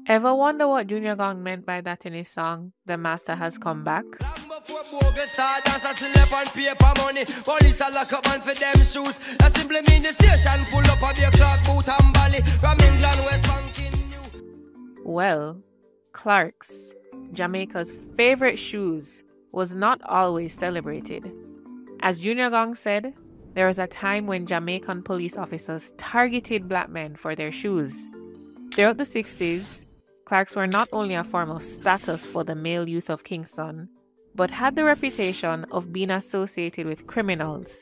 Ever wonder what Junior Gong meant by that in his song, The Master Has Come Back? Long before bogus start dance, I still left on paper money. Police a lock up man for them shoes. That simply mean the station full up of your clock, boot and bally. From England, West Bank in New. Well, Clark's, Jamaica's favorite shoes, was not always celebrated. As Junior Gong said, there was a time when Jamaican police officers targeted black men for their shoes. Throughout the 60s, Clarks were not only a form of status for the male youth of Kingston, but had the reputation of being associated with criminals.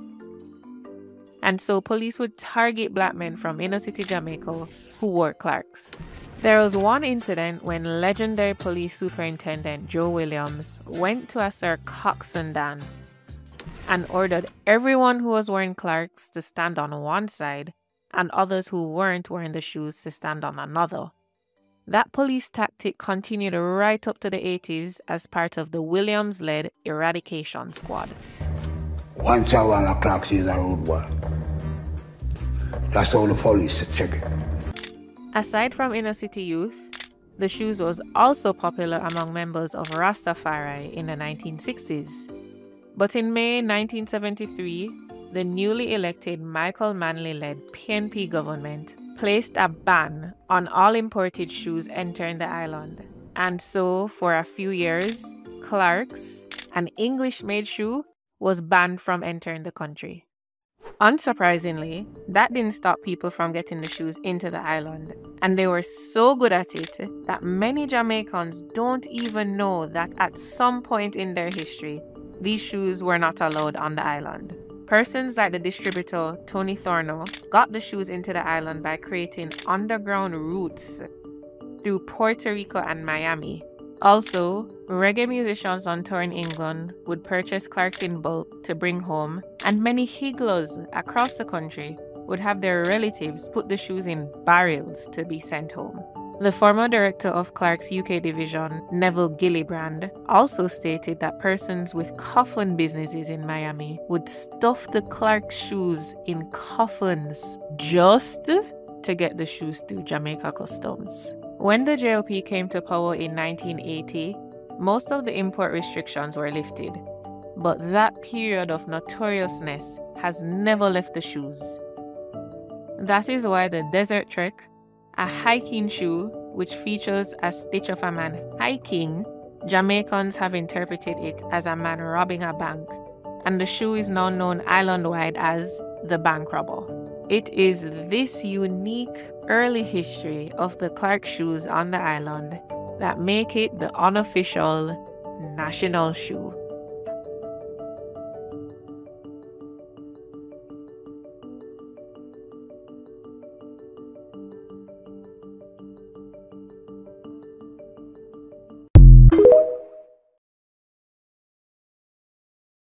And so police would target black men from inner city Jamaica who wore Clarks. There was one incident when legendary police superintendent Joe Williams went to a Sir Coxsone dance and ordered everyone who was wearing Clarks to stand on one side and others who weren't wearing the shoes to stand on another. That police tactic continued right up to the 80s as part of the Williams-led Eradication Squad. Once I run a Clarks is a road boy. That's all the police check it. Aside from inner city youth, the shoes was also popular among members of Rastafari in the 1960s. But in May 1973, the newly elected Michael Manley-led PNP government placed a ban on all imported shoes entering the island. And so, for a few years, Clarks, an English-made shoe, was banned from entering the country. Unsurprisingly, that didn't stop people from getting the shoes into the island, and they were so good at it that many Jamaicans don't even know that at some point in their history, these shoes were not allowed on the island. Persons like the distributor Tony Thorno got the shoes into the island by creating underground routes through Puerto Rico and Miami. Also, reggae musicians on tour in England would purchase Clarks in bulk to bring home, and many higglers across the country would have their relatives put the shoes in barrels to be sent home. The former director of Clark's UK division, Neville Gillibrand, also stated that persons with coffin businesses in Miami would stuff the Clark shoes in coffins just to get the shoes through Jamaica Customs. When the JOP came to power in 1980, most of the import restrictions were lifted, but that period of notoriousness has never left the shoes. That is why the Desert Trek, a hiking shoe which features a stitch of a man hiking, Jamaicans have interpreted it as a man robbing a bank, and the shoe is now known island-wide as the bank robber. It is this unique early history of the Clark shoes on the island that make it the unofficial national shoe.